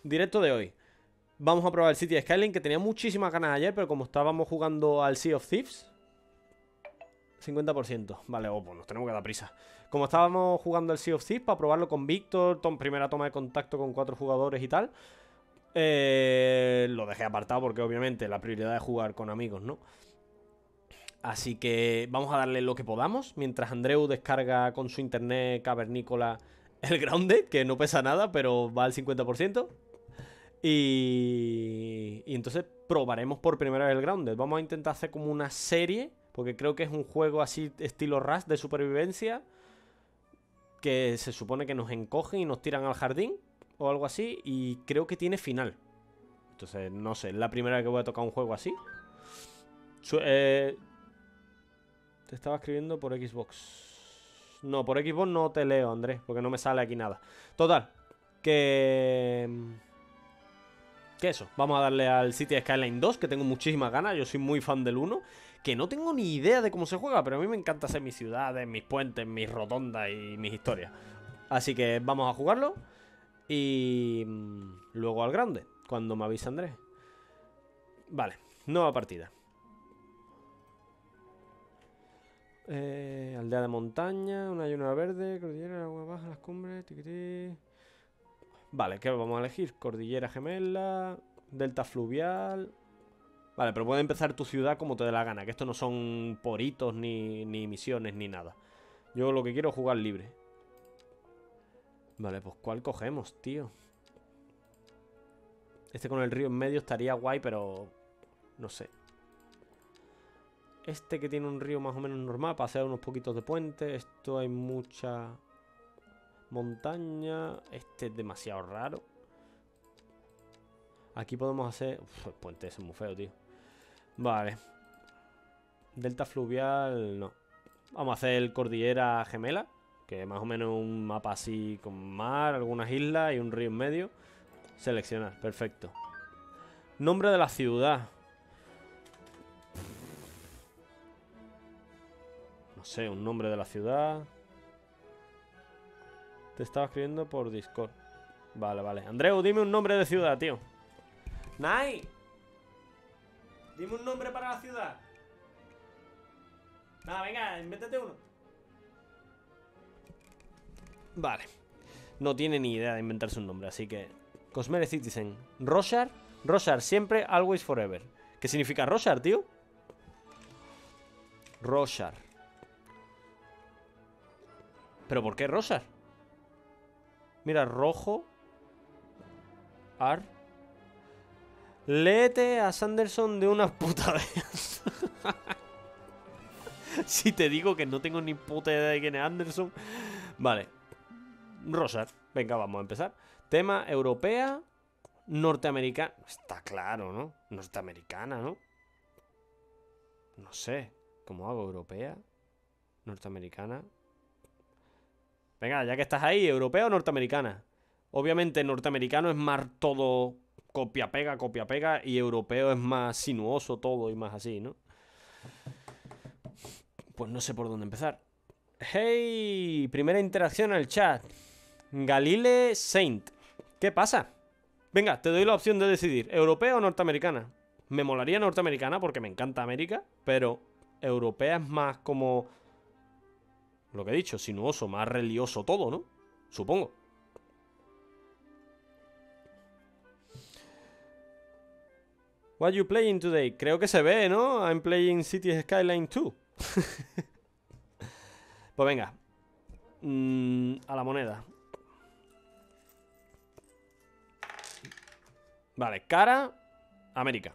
directo de hoy. Vamos a probar el City Skyline, que tenía muchísimas ganas ayer, pero como estábamos jugando al Sea of Thieves, 50%. Vale, pues nos tenemos que dar prisa. Como estábamos jugando al Sea of Thieves para probarlo con Víctor, primera toma de contacto con 4 jugadores y tal, lo dejé apartado porque obviamente la prioridad es jugar con amigos, ¿no? Así que vamos a darle lo que podamos, mientras Andreu descarga con su internet cavernícola el Grounded, que no pesa nada, pero va al 50%. Y entonces probaremos por primera vez el Grounded. Vamos a intentar hacer como una serie, porque creo que es un juego así estilo Rust de supervivencia, que se supone que nos encogen y nos tiran al jardín o algo así, y creo que tiene final. Entonces, no sé, es la primera vez que voy a tocar un juego así. Te estaba escribiendo por Xbox. No, por Xbox no te leo, Andrés, porque no me sale aquí nada. Total, que eso, vamos a darle al City Skyline 2, que tengo muchísimas ganas. Yo soy muy fan del 1, que no tengo ni idea de cómo se juega, pero a mí me encanta hacer mis ciudades, mis puentes, mis rotondas y mis historias. Así que vamos a jugarlo y luego al grande, cuando me avise Andrés. Vale, nueva partida. Aldea de montaña, una llanura verde, cordillera, agua baja, las cumbres, tiquití. Vale, ¿qué vamos a elegir? Cordillera gemela, delta fluvial. Vale, pero puedes empezar tu ciudad como te dé la gana, que esto no son poritos ni misiones ni nada. Yo lo que quiero es jugar libre. Vale, pues ¿cuál cogemos, tío? Este con el río en medio estaría guay, pero no sé. Este que tiene un río más o menos normal para hacer unos poquitos de puente. Esto hay mucha montaña. Este es demasiado raro. Aquí podemos hacer... Uf, el puente ese es muy feo, tío. Vale. Delta fluvial, no. Vamos a hacer el cordillera gemela, que más o menos un mapa así con mar, algunas islas y un río en medio. Seleccionar, perfecto. Nombre de la ciudad. No sé, un nombre de la ciudad. Te estaba escribiendo por Discord. Vale, vale. Andreu, dime un nombre de ciudad, tío. Nai, dime un nombre para la ciudad. Nada, venga, invéntate uno. Vale. No tiene ni idea de inventarse un nombre, así que... Cosmere Citizen. Roshar. Roshar, siempre, always, forever. ¿Qué significa Roshar, tío? Roshar. ¿Pero por qué Roshar? Mira, rojo. Ar. Léete a Sanderson de una puta vez. Si te digo que no tengo ni puta idea de quién es Anderson. Vale. Roshar. Venga, vamos a empezar. Tema europea. Norteamericana. Está claro, ¿no? Norteamericana, ¿no? No sé. ¿Cómo hago? ¿Europea? ¿Norteamericana? Venga, ya que estás ahí, ¿europea o norteamericana? Obviamente norteamericano es más todo copia pega, y europeo es más sinuoso todo y más así, ¿no? Pues no sé por dónde empezar. Hey, primera interacción en el chat. Galile Saint. ¿Qué pasa? Venga, te doy la opción de decidir, ¿europea o norteamericana? Me molaría norteamericana porque me encanta América, pero europea es más como... Lo que he dicho, sinuoso, más religioso todo, ¿no? Supongo. What are you playing today? Creo que se ve, ¿no? I'm playing City Skyline 2. Pues venga. A la moneda. Vale, cara, América.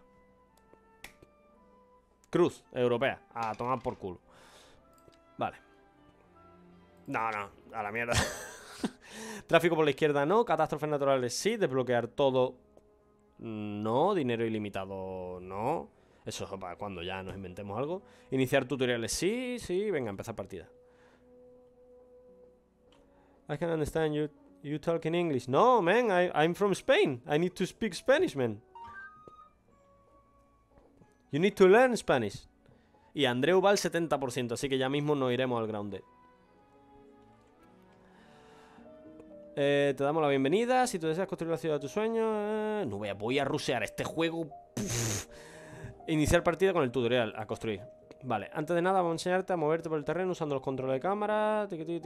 Cruz, europea. A tomar por culo. Vale. No, a la mierda. Tráfico por la izquierda no. Catástrofes naturales sí. Desbloquear todo no. Dinero ilimitado no. Eso es para cuando ya nos inventemos algo. Iniciar tutoriales sí, sí. Venga, empezar partida. I can understand you talk in English. No, man, I'm from Spain. I need to speak Spanish, man. You need to learn Spanish. Y Andreu va al 70%, así que ya mismo nos iremos al Grounded. Te damos la bienvenida. Si tú deseas construir la ciudad de tus sueños... no voy a rusear este juego. Puf. Iniciar partida con el tutorial a construir. Vale, antes de nada vamos a enseñarte a moverte por el terreno usando los controles de cámara.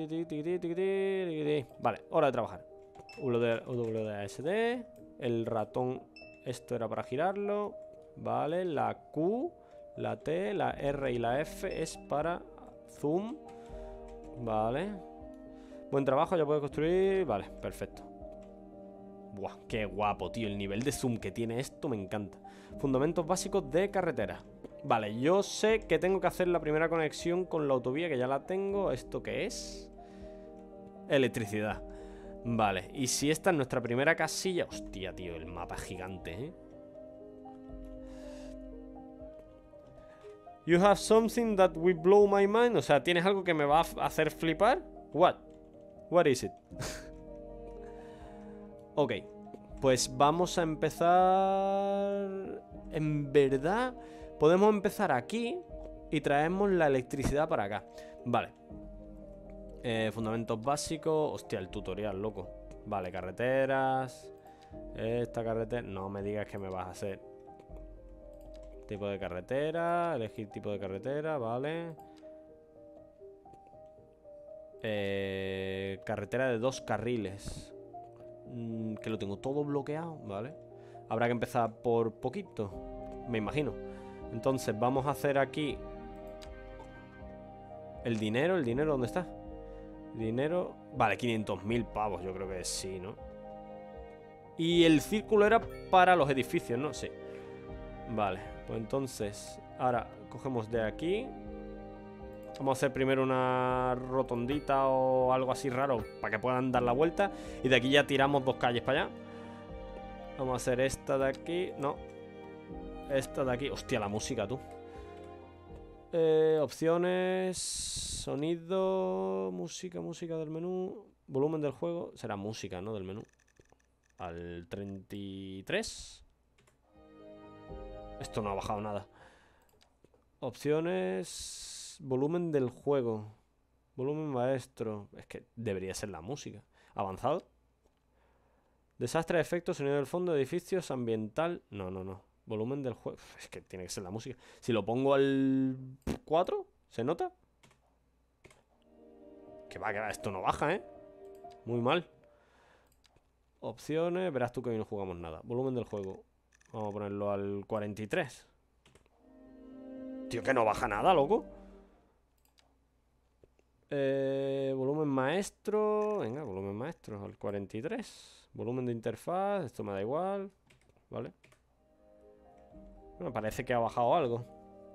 Vale, hora de trabajar. WASD. El ratón, esto era para girarlo. Vale, la Q, la T, la R y la F es para zoom. Vale. Buen trabajo, ya puedes construir. Vale, perfecto. Buah, qué guapo, tío. El nivel de zoom que tiene esto me encanta. Fundamentos básicos de carretera. Vale, yo sé que tengo que hacer la primera conexión con la autovía, que ya la tengo. ¿Esto qué es? Electricidad. Vale, y si esta es nuestra primera casilla... Hostia, tío, el mapa es gigante, ¿eh? You have something that will blow my mind. O sea, ¿tienes algo que me va a hacer flipar? What? What is it? Ok, pues vamos a empezar... En verdad, podemos empezar aquí y traemos la electricidad para acá. Vale. Fundamentos básicos. Hostia, el tutorial, loco. Vale, carreteras. Esta carretera. No me digas que me vas a hacer. Tipo de carretera. Elegir tipo de carretera, vale. Carretera de 2 carriles. Que lo tengo todo bloqueado, vale. Habrá que empezar por poquito, me imagino. Entonces vamos a hacer aquí el dinero. ¿El dinero dónde está? Dinero... Vale, 500.000 pavos, yo creo que sí, ¿no? Y el círculo era para los edificios, ¿no? Sí. Vale, pues entonces ahora cogemos de aquí. Vamos a hacer primero una rotondita o algo así raro para que puedan dar la vuelta. Y de aquí ya tiramos 2 calles para allá. Vamos a hacer esta de aquí. No. Esta de aquí. Hostia, la música, tú. Opciones. Sonido. Música del menú. Volumen del juego. Será música, ¿no? Del menú. Al 33. Esto no ha bajado nada. Opciones. Volumen del juego. Volumen maestro. Es que debería ser la música. Avanzado. Desastre, efectos, sonido del fondo, edificios, ambiental. No, no, no. Volumen del juego. Es que tiene que ser la música. Si lo pongo al 4, ¿se nota? Que va, esto no baja, ¿eh? Muy mal. Opciones. Verás tú que hoy no jugamos nada. Volumen del juego. Vamos a ponerlo al 43. Tío, que no baja nada, loco. Volumen maestro. Venga, volumen maestro al 43. Volumen de interfaz. Esto me da igual. Vale. Bueno, parece que ha bajado algo.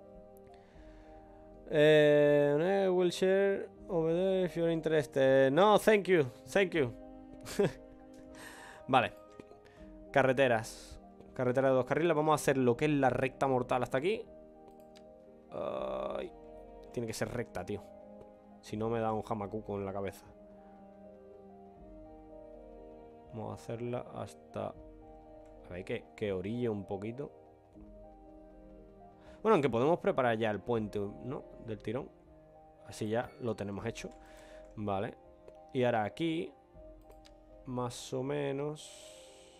Will share over there if you're interested. No, thank you. Thank you. Vale. Carreteras. Carretera de 2 carriles. Vamos a hacer lo que es la recta mortal hasta aquí. Tiene que ser recta, tío. Si no me da un jamacuco en la cabeza. Vamos a hacerla hasta... A ver, que orille un poquito. Bueno, aunque podemos preparar ya el puente, ¿no? Del tirón. Así ya lo tenemos hecho. Vale. Y ahora aquí... Más o menos...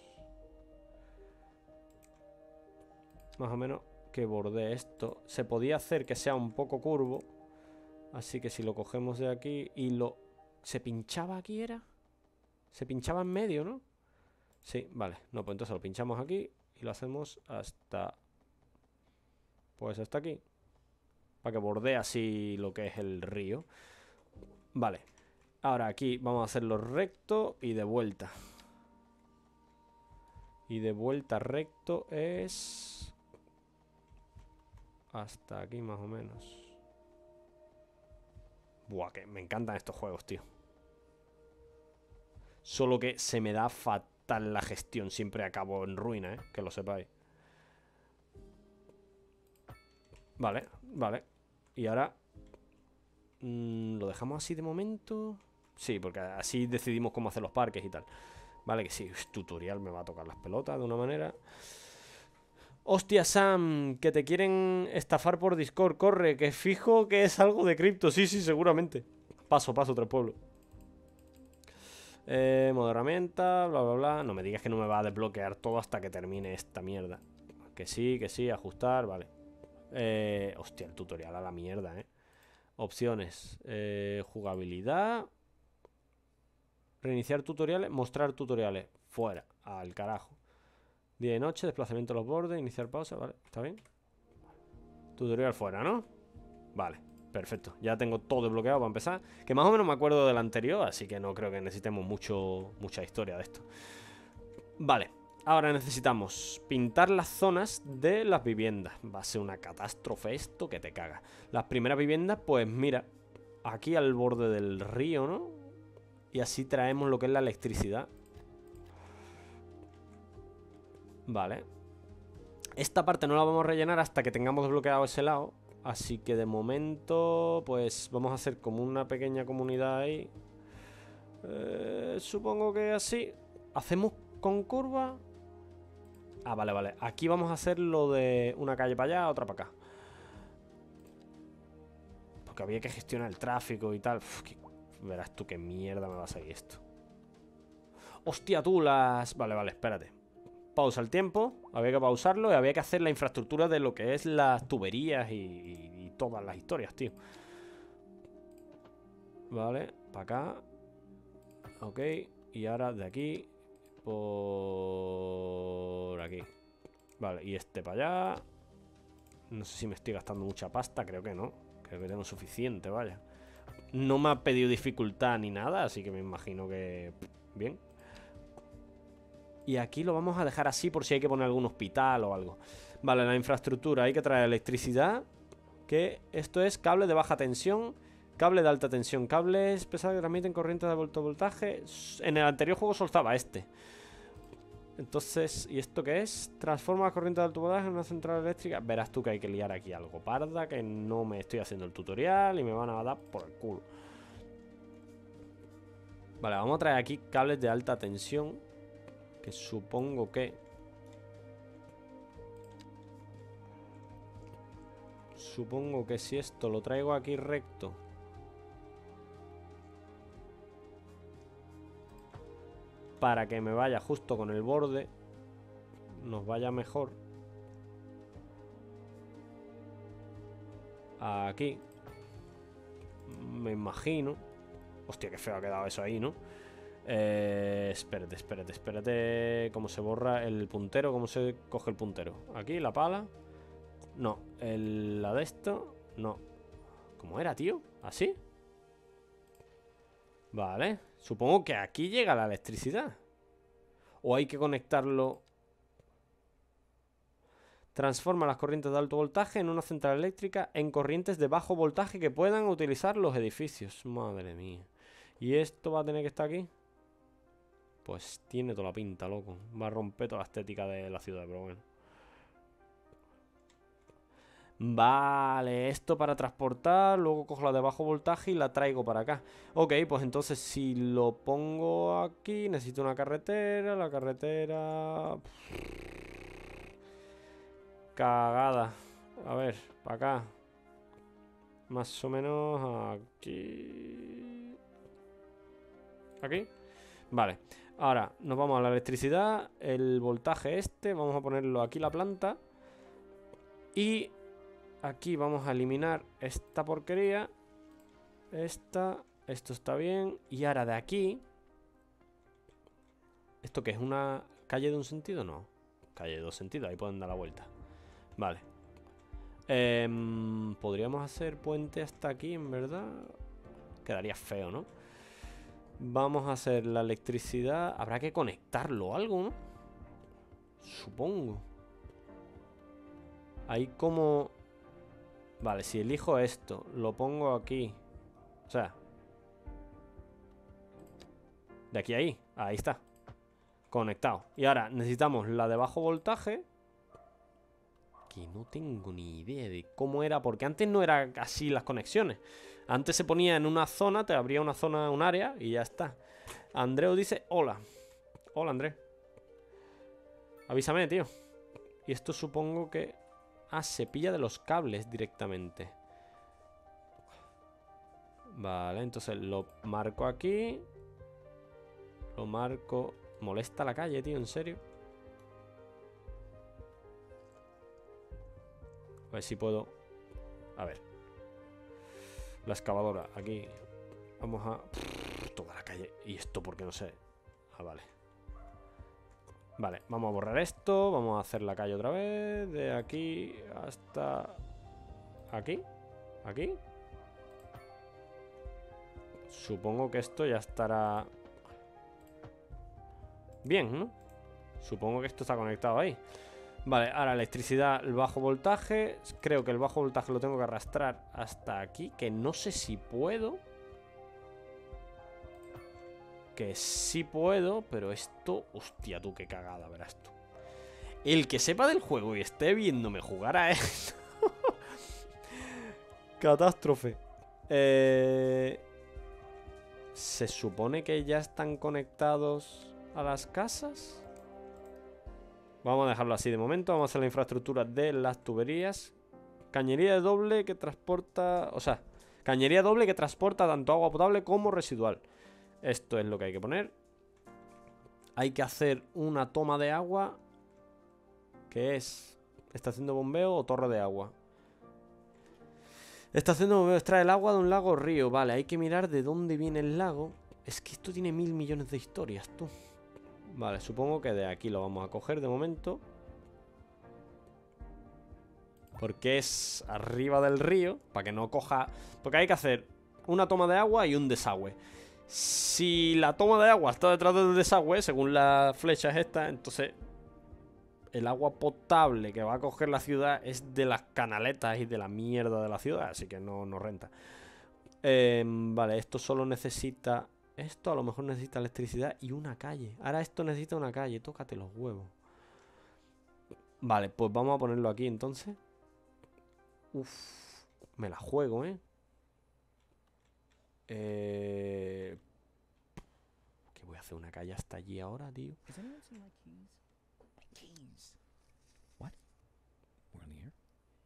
Más o menos que borde esto. Se podía hacer que sea un poco curvo. Así que si lo cogemos de aquí y lo... ¿Se pinchaba aquí era? Se pinchaba en medio, ¿no? Sí, vale. No, pues entonces lo pinchamos aquí y lo hacemos hasta... Pues hasta aquí. Para que bordee así lo que es el río. Vale. Ahora aquí vamos a hacerlo recto y de vuelta. Y de vuelta recto es... Hasta aquí más o menos. Buah, que me encantan estos juegos, tío. Solo que se me da fatal la gestión. Siempre acabo en ruina, que lo sepáis. Vale, vale. Y ahora... ¿lo dejamos así de momento? Sí, porque así decidimos cómo hacer los parques y tal. Vale, que sí, tutorial me va a tocar las pelotas de una manera. Hostia, Sam, que te quieren estafar por Discord. Corre, que fijo que es algo de cripto. Sí, sí, seguramente. Paso, 3 pueblos. Modo herramienta, bla, bla, bla. No me digas que no me va a desbloquear todo hasta que termine esta mierda. Que sí, ajustar, vale. Hostia, el tutorial a la mierda, Opciones. Jugabilidad. Reiniciar tutoriales, mostrar tutoriales. Fuera, al carajo. Día y noche, desplazamiento de los bordes, iniciar pausa, vale, está bien. Tutorial fuera, ¿no? Vale, perfecto. Ya tengo todo desbloqueado para empezar. Que más o menos me acuerdo del anterior, así que no creo que necesitemos mucha historia de esto. Vale, ahora necesitamos pintar las zonas de las viviendas. Va a ser una catástrofe esto que te caga. Las primeras viviendas, pues mira, aquí al borde del río, ¿no? Y así traemos lo que es la electricidad. Vale. Esta parte no la vamos a rellenar hasta que tengamos desbloqueado ese lado. Así que de momento, pues vamos a hacer como una pequeña comunidad ahí. Supongo que así. ¿Hacemos con curva? Ah, vale, vale. Aquí vamos a hacer lo de una calle para allá, otra para acá. Porque había que gestionar el tráfico y tal. Uf, verás tú qué mierda me va a salir esto. Hostia, tú las... Vale, vale, espérate. Pausa el tiempo, había que pausarlo y había que hacer la infraestructura de lo que es las tuberías y todas las historias, tío. Vale, para acá. Ok, y ahora de aquí por aquí. Vale, y este para allá. No sé si me estoy gastando mucha pasta, creo que no. Creo que tengo suficiente, vaya. No me ha pedido dificultad ni nada, así que me imagino que... Bien. Y aquí lo vamos a dejar así por si hay que poner algún hospital o algo. Vale, la infraestructura. Hay que traer electricidad. Que esto es cable de baja tensión, cable de alta tensión, cables pesados que transmiten corriente de alto voltaje. En el anterior juego soltaba este. Entonces, ¿y esto qué es? Transforma la corriente de alto voltaje en una central eléctrica. Verás tú que hay que liar aquí algo parda, que no me estoy haciendo el tutorial y me van a dar por el culo. Vale, vamos a traer aquí cables de alta tensión. Que supongo que... Supongo que si esto lo traigo aquí recto... Para que me vaya justo con el borde. Nos vaya mejor. Aquí. Me imagino. Hostia, qué feo ha quedado eso ahí, ¿no? Espérate. ¿Cómo se borra el puntero? ¿Cómo se coge el puntero? Aquí, la pala. No, la de esto. No. ¿Cómo era, tío? ¿Así? Vale. Supongo que aquí llega la electricidad. O hay que conectarlo. Transforma las corrientes de alto voltaje en una central eléctrica en corrientes de bajo voltaje que puedan utilizar los edificios. Madre mía. ¿Y esto va a tener que estar aquí? Pues tiene toda la pinta, loco. Va a romper toda la estética de la ciudad, pero bueno. Vale, esto para transportar. Luego cojo la de bajo voltaje y la traigo para acá. Ok, pues entonces si lo pongo aquí, necesito una carretera. La carretera... Cagada. A ver, para acá. Más o menos aquí. ¿Aquí? Vale. Ahora nos vamos a la electricidad. El voltaje este. Vamos a ponerlo aquí la planta. Y aquí vamos a eliminar esta porquería. Esto está bien. Y ahora de aquí. ¿Esto qué es? ¿Una calle de un sentido? No. Calle de dos sentidos. Ahí pueden dar la vuelta. Vale. Podríamos hacer puente hasta aquí, en verdad. Quedaría feo, ¿no? Vamos a hacer la electricidad. Habrá que conectarlo o algo, ¿no? Supongo. Ahí como... Vale, si elijo esto, lo pongo aquí. O sea... De aquí a ahí. Ahí está. Conectado. Y ahora necesitamos la de bajo voltaje. Que no tengo ni idea de cómo era. Porque antes no era así las conexiones. Antes se ponía en una zona, te abría una zona, un área y ya está. Andreu dice, hola. Hola, André. Avísame, tío. Y esto supongo que... Ah, se pilla de los cables directamente. Vale, entonces lo marco aquí. Lo marco. Molesta la calle, tío, ¿en serio? A ver si puedo. A ver. La excavadora, aquí. Vamos a... toda la calle. ¿Y esto por qué no sé? Ah, vale. Vale, vamos a borrar esto. Vamos a hacer la calle otra vez. De aquí hasta... aquí. Aquí. Supongo que esto ya estará... bien, ¿no? Supongo que esto está conectado ahí. Vale, ahora electricidad, el bajo voltaje. Creo que el bajo voltaje lo tengo que arrastrar hasta aquí. Que no sé si puedo. Que sí puedo, pero esto... hostia, tú, qué cagada, verás tú. El que sepa del juego y esté viéndome jugar a esto... catástrofe. Se supone que ya están conectados a las casas. Vamos a dejarlo así de momento. Vamos a hacer la infraestructura de las tuberías. Cañería de doble que transporta... o sea, cañería doble que transporta tanto agua potable como residual. Esto es lo que hay que poner. Hay que hacer una toma de agua. Que es estación de bombeo o torre de agua. Estación de bombeo extrae el agua de un lago o río. Vale, hay que mirar de dónde viene el lago. Es que esto tiene 1000 millones de historias, tú. Vale, supongo que de aquí lo vamos a coger de momento. Porque es arriba del río. Para que no coja... porque hay que hacer una toma de agua y un desagüe. Si la toma de agua está detrás del desagüe, según las flechas estas, entonces el agua potable que va a coger la ciudad es de las canaletas y de la mierda de la ciudad, así que no renta. Vale, esto solo necesita... esto a lo mejor necesita electricidad y una calle. Ahora esto necesita una calle, tócate los huevos. Vale, pues vamos a ponerlo aquí entonces. Uf, me la juego, que voy a hacer una calle hasta allí ahora, tío. What? We're on the air?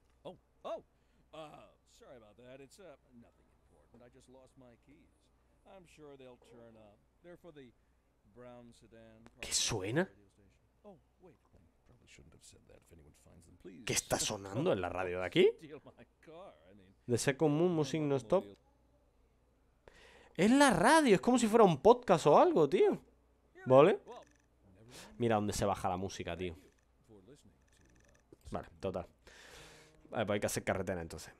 Sorry about that. It's nothing important. I just lost my keys. I'm sure they'll turn up. They're for the brown sedan. ¿Qué suena? Oh, wait. Probably shouldn't have said that. If anyone finds them, please. ¿Qué está sonando en la radio de aquí? Steal my car. I mean, De ser común, music no stop. Es la radio, es como si fuera un podcast o algo, tío. ¿Vale? Mira dónde se baja la música, tío. Vale, total. Vale, pues hay que hacer carretera entonces.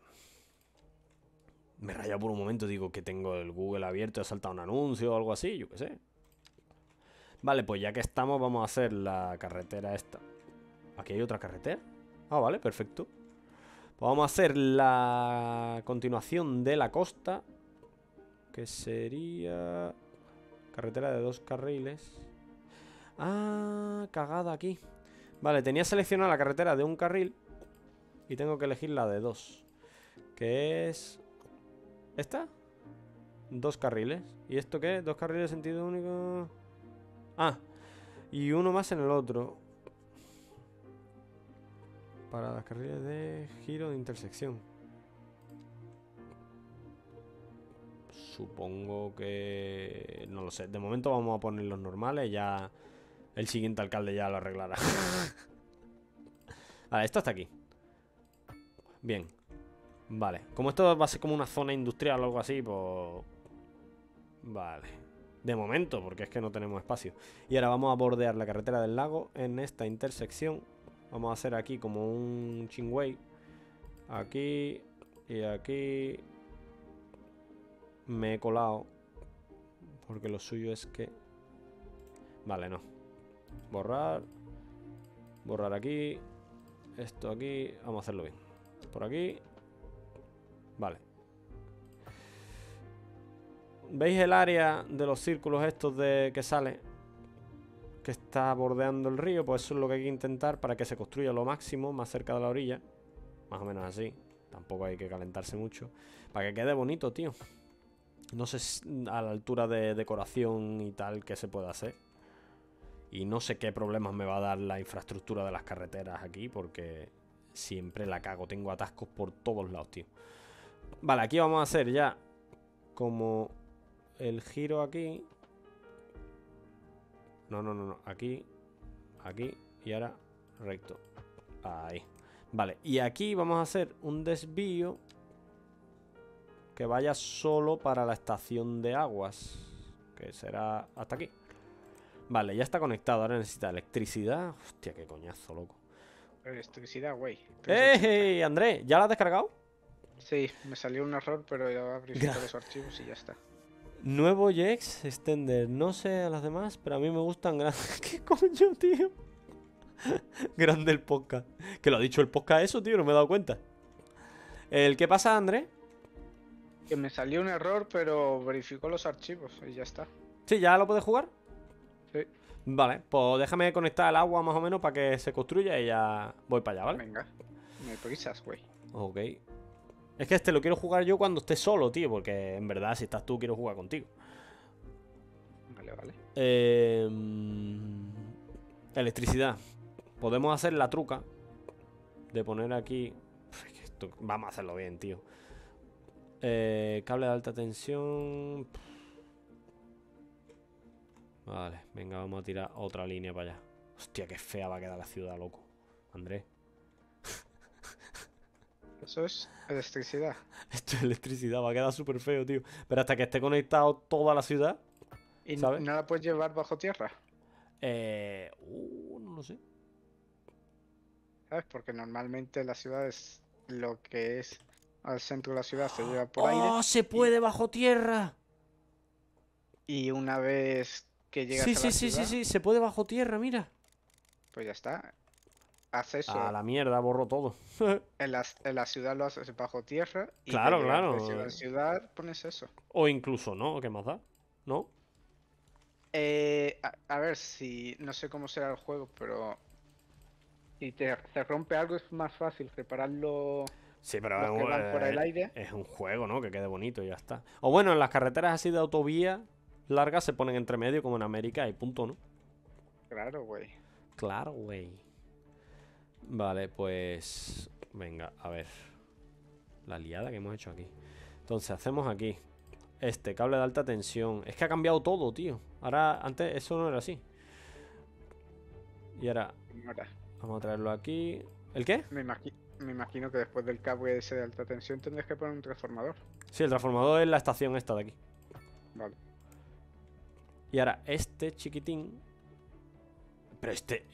Me raya por un momento, digo que tengo el Google abierto y ha saltado un anuncio o algo así, yo qué sé. Vale, pues ya que estamos, vamos a hacer la carretera esta. ¿Aquí hay otra carretera? Ah, vale, perfecto. Pues vamos a hacer la continuación de la costa. Que sería... carretera de 2 carriles. Ah, cagada aquí. Vale, tenía seleccionada la carretera de 1 carril. Y tengo que elegir la de 2. Que es... ¿esta? 2 carriles. ¿Y esto qué? 2 carriles de sentido único. Ah, y uno más en el otro. Para las carriles de giro de intersección. Supongo que... no lo sé. De momento vamos a poner los normales. Ya el siguiente alcalde ya lo arreglará. Vale, esto hasta aquí. Bien. Vale. Como esto va a ser como una zona industrial o algo así, pues... vale. De momento, porque es que no tenemos espacio. Y ahora vamos a bordear la carretera del lago en esta intersección. Vamos a hacer aquí como un chingüey. Aquí y aquí. Me he colado. Porque lo suyo es que... vale, no. Borrar. Borrar aquí. Esto aquí. Vamos a hacerlo bien. Por aquí. Vale. ¿Veis el área de los círculos estos de que sale? Que está bordeando el río. Pues eso es lo que hay que intentar para que se construya lo máximo más cerca de la orilla. Más o menos así. Tampoco hay que calentarse mucho. Para que quede bonito, tío. No sé a la altura de decoración y tal que se puede hacer. Y no sé qué problemas me va a dar la infraestructura de las carreteras aquí. Porque siempre la cago. Tengo atascos por todos lados, tío. Vale, aquí vamos a hacer ya como el giro aquí. No. Aquí. Aquí. Y ahora recto. Ahí. Vale. Y aquí vamos a hacer un desvío que vaya solo para la estación de aguas. Que será hasta aquí. Vale, ya está conectado. Ahora necesita electricidad. Hostia, qué coñazo, loco. Electricidad, güey. ¡Hey, Andrés! ¿Ya la has descargado? Sí, me salió un error, pero ya verifico los archivos y ya está. Nuevo Jex Extender. No sé a las demás, pero a mí me gustan grandes. ¿Qué coño, tío? Grande el podcast. Que lo ha dicho el podcast eso, tío, no me he dado cuenta. ¿Qué pasa, Andrés? Que me salió un error, pero verificó los archivos y ya está. ¿Sí, ya lo puedes jugar? Sí. Vale, pues déjame conectar el agua más o menos para que se construya y ya voy para allá, ¿vale? Venga, me prisas, güey. Ok. Es que este lo quiero jugar yo cuando esté solo, tío, porque en verdad si estás tú quiero jugar contigo. Vale, vale. Electricidad. Podemos hacer la truca de poner aquí... Es que esto... Vamos a hacerlo bien, tío. Cable de alta tensión. Vale, venga, vamos a tirar otra línea para allá. Hostia, qué fea va a quedar la ciudad, loco. Andrés. Eso es electricidad. Esto es electricidad, va a quedar súper feo, tío. Pero hasta que esté conectado toda la ciudad. ¿Y ¿sabes? no la puedes llevar bajo tierra? No lo sé. ¿Sabes? Porque normalmente las ciudades, lo que es al centro de la ciudad se lleva por aire. ¡Oh, se puede bajo tierra! Y una vez que llegas Sí, a la ciudad, sí, se puede bajo tierra, mira. pues ya está. Haz eso. A la mierda, borro todo. En la ciudad lo haces bajo tierra. Y Claro, de llegar claro. de ciudad en ciudad pones eso. O incluso no, ¿qué más da? ¿No? A ver si... No sé cómo será el juego, pero... Si te rompe algo es más fácil repararlo. Sí, pero Los que van por el aire. es un juego, ¿no? Que quede bonito y ya está. O bueno, en las carreteras así de autovía largas se ponen entre medio como en América y punto, ¿no? Claro, güey. Claro, güey. Vale, pues... Venga, a ver. La liada que hemos hecho aquí. Entonces, hacemos aquí. Este, cable de alta tensión. Es que ha cambiado todo, tío. Ahora, antes eso no era así. Y ahora, Ahora, vamos a traerlo aquí. ¿El qué? me imagino que después del cable ese de alta tensión tendrás que poner un transformador. Sí, el transformador es la estación esta de aquí. Vale. Y ahora, este chiquitín. Pero este...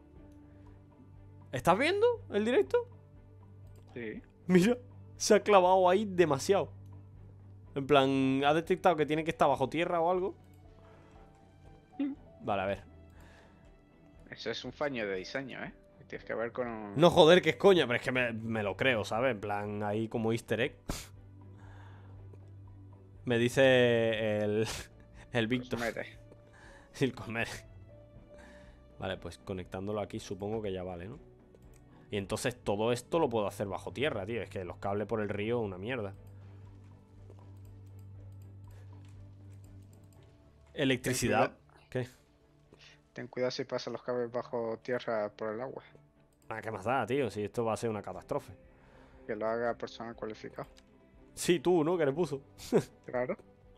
¿Estás viendo el directo? Sí. Mira, se ha clavado ahí demasiado. En plan, ha detectado que tiene que estar bajo tierra o algo. Vale, a ver. Eso es un fallo de diseño, ¿eh? Tienes que ver con... No, joder, que es coña, pero es que me lo creo, ¿sabes? En plan, ahí como easter egg. Me dice el Víctor. Cosmere. El comer. Vale, pues conectándolo aquí supongo que ya vale, ¿no? Y entonces todo esto lo puedo hacer bajo tierra, tío. Es que los cables por el río, una mierda. Electricidad. ¿Qué? Ten cuidado si pasan los cables bajo tierra por el agua. Ah, ¿qué más da, tío? Si esto va a ser una catástrofe. Que lo haga personal cualificado. Sí, tú, ¿no? Que le puso. Claro.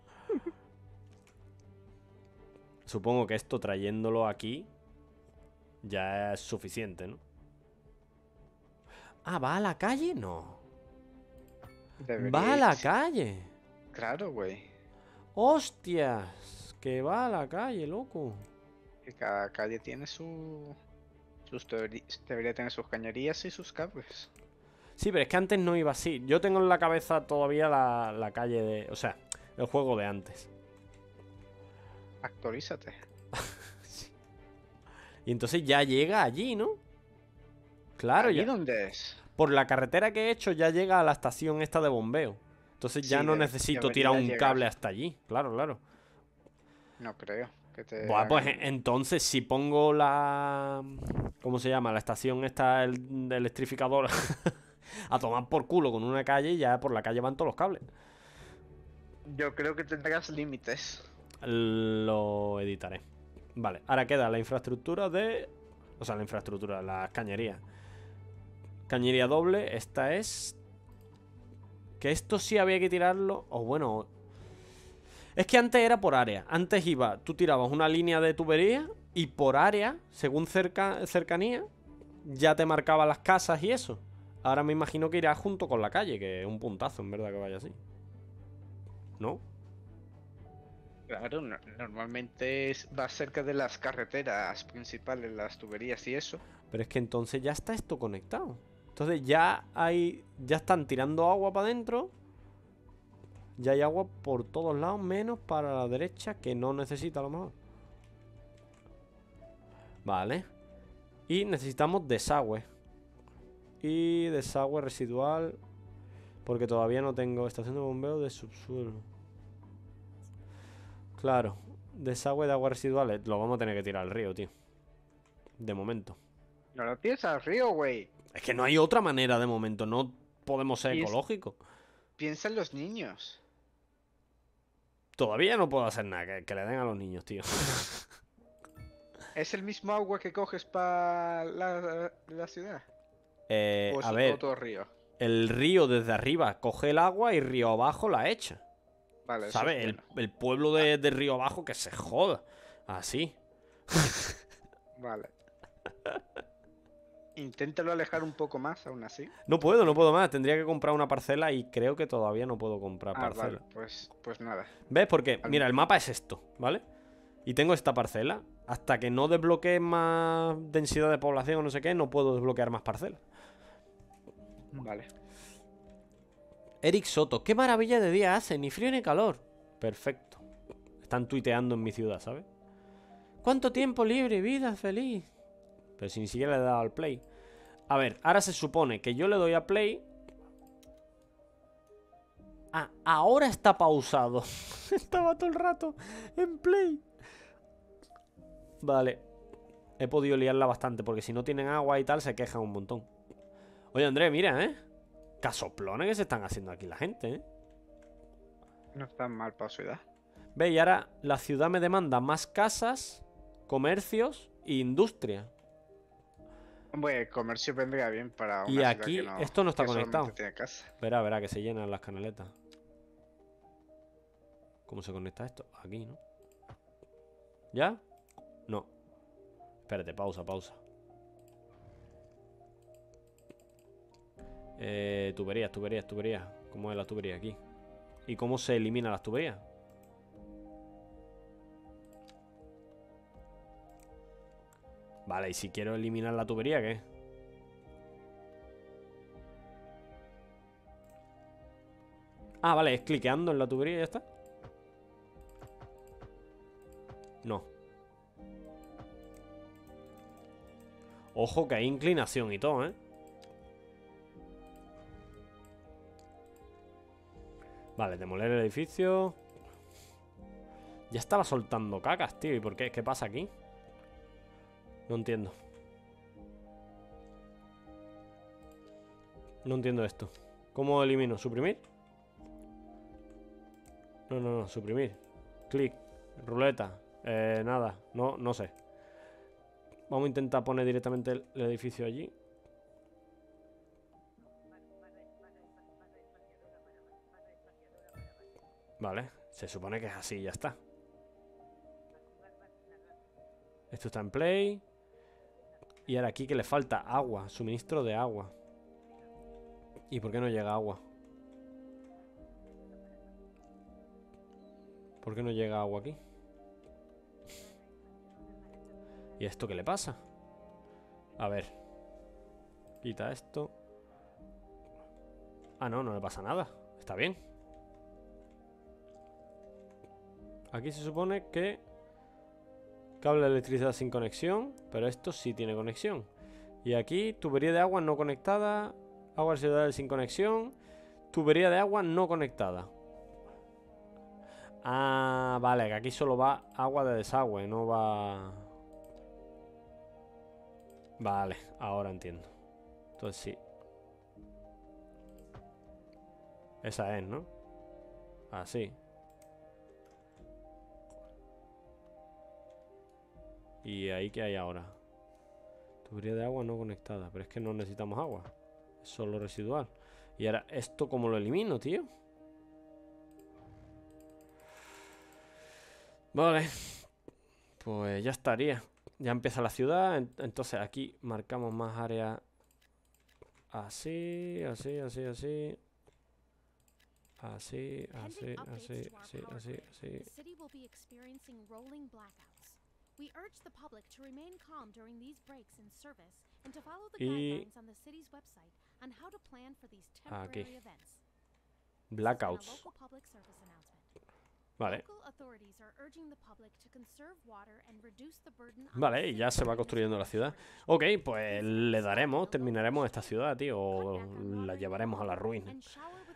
Supongo que esto trayéndolo aquí ya es suficiente, ¿no? Ah, ¿va a la calle? No. Va a la calle. Claro, güey. ¡Hostias! Que va a la calle, loco. Que cada calle tiene debería tener sus cañerías y sus cables. Sí, pero es que antes no iba así. Yo tengo en la cabeza todavía la calle de... O sea, el juego de antes. Actualízate. Y entonces ya llega allí, ¿no? Claro, ¿Allí ya. dónde es? Por la carretera que he hecho ya llega a la estación esta de bombeo. Entonces ya Sí, no necesito debería tirar un llegar. cable hasta allí. Claro, claro. No creo que te Buah, pues hagan- entonces si pongo la... ¿Cómo se llama? La estación esta de electrificadora a tomar por culo con una calle y ya por la calle van todos los cables. Yo creo que tendrás límites. Lo editaré. Vale, ahora queda la infraestructura de... O sea, la infraestructura, las cañerías. Cañería doble, esta es... Que esto sí había que tirarlo... O bueno... Es que antes era por área. Antes iba... Tú tirabas una línea de tubería Y por área, según cercanía, ya te marcaba las casas y eso. Ahora me imagino que irá junto con la calle, que es un puntazo, en verdad, que vaya así. ¿No? Claro, normalmente va cerca de las carreteras principales, las tuberías y eso. Pero es que entonces ya está esto conectado. Entonces ya hay. Ya están tirando agua para adentro. Ya hay agua por todos lados, menos para la derecha, que no necesita a lo mejor. Vale. Y necesitamos desagüe. Y desagüe residual. Porque todavía no tengo estación de bombeo de subsuelo. Claro. Desagüe de aguas residuales. Lo vamos a tener que tirar al río, tío. De momento. No lo tienes al río, güey. Es que no hay otra manera de momento. No podemos ser ecológicos. Piensa en los niños. Todavía no puedo hacer nada. Que le den a los niños, tío. ¿Es el mismo agua que coges para la ciudad? ¿O es A ver, otro río? el río desde arriba coge el agua y río abajo la echa. Vale, eso ¿Sabes? es bueno. El pueblo de río abajo que se joda. Así. Vale. Inténtalo alejar un poco más, aún así. No puedo más. Tendría que comprar una parcela y creo que todavía no puedo comprar parcela. Vale, pues nada. ¿Ves? Porque, mira, el mapa es esto, ¿vale? Y tengo esta parcela. Hasta que no desbloquee más densidad de población o no sé qué, no puedo desbloquear más parcelas. Vale. Eric Soto, qué maravilla de día hace, ni frío ni calor. Perfecto. Están tuiteando en mi ciudad, ¿sabes? ¿Cuánto tiempo libre, vida feliz? Pero si ni siquiera le he dado al play. A ver, ahora se supone que yo le doy a play. Ah, ahora está pausado. Estaba todo el rato en play. Vale. He podido liarla bastante, porque si no tienen agua y tal, se quejan un montón. Oye, Andrés, mira, ¿eh? Casoplones que se están haciendo aquí la gente, ¿eh? No está mal para su edad. Ve, y ahora la ciudad me demanda más casas, comercios e industria. Hombre, el comercio vendría bien para una Y ciudad aquí que no, esto no está que solamente conectado. tiene casa. Verá, que se llenan las canaletas. ¿Cómo se conecta esto? Aquí, ¿no? ¿Ya? No. Espérate, pausa. Tuberías. ¿Cómo es la tubería aquí? ¿Y cómo se eliminan las tuberías? Vale, y si quiero eliminar la tubería, ¿qué? Ah, vale, es cliqueando en la tubería y ya está. No. Ojo que hay inclinación y todo, ¿eh? Vale, demoler el edificio. Ya estaba soltando cacas, tío. ¿Y por qué? ¿Qué pasa aquí? No entiendo. No entiendo esto. ¿Cómo elimino? ¿Suprimir? No, suprimir. Clic. Ruleta. Nada. No sé. Vamos a intentar poner directamente el edificio allí. Vale. Se supone que es así, ya está. Esto está en play. Y ahora aquí que le falta agua. Suministro de agua. ¿Y por qué no llega agua? ¿Por qué no llega agua aquí? ¿Y esto qué le pasa? A ver. Quita esto. Ah, no le pasa nada. Está bien. Aquí se supone que cable de electricidad sin conexión, pero esto sí tiene conexión. Y aquí tubería de agua no conectada, agua residual sin conexión, tubería de agua no conectada. Ah, vale, que aquí solo va agua de desagüe, no va... Vale, ahora entiendo. Entonces sí. Esa es, ¿no? Así. ¿Y ahí qué hay ahora? Tubería de agua no conectada. Pero es que no necesitamos agua. Es solo residual. Y ahora, ¿esto cómo lo elimino, tío? Vale. Pues ya estaría. Ya empieza la ciudad. Entonces aquí marcamos más área. Así, así, así, así. Así, así, así, así, así, así. The city will be experiencing rolling blackouts. We urge the public to remain calm during these breaks in service and to follow the guidelines on the city's website on how to plan for these temporary events. This has been a Blackouts. local public service announcement. Vale. Local authorities are urging the public to conserve water and reduce the burden on Vale, the y ya city se va from this construyendo la water ciudad. shortage. Ok, pues le daremos, terminaremos esta ciudad, tío. O la llevaremos a la ruina. And shower